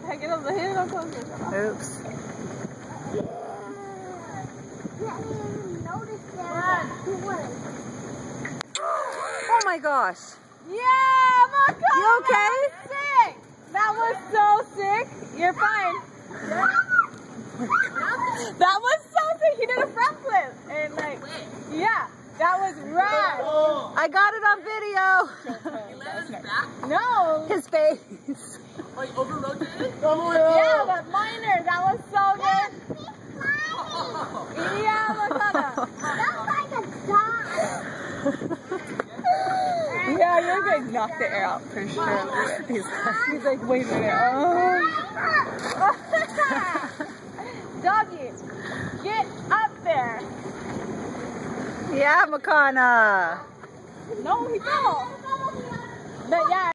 Get a little closer. Oops. Oh my gosh. Yeah, Makana! You okay? Sick! That was so sick. You're fine. That was so sick. He did a front flip. And like, yeah, that was rad. I got it on video. He landed his back? No. His face. Like over rotated? Yeah, but minor. That was so good. Yeah, Makana. Yeah, you're good. Knock the air out for sure. He's like, wait a minute. Doggy, get up there. Yeah, Makana. No, he fell. But yeah.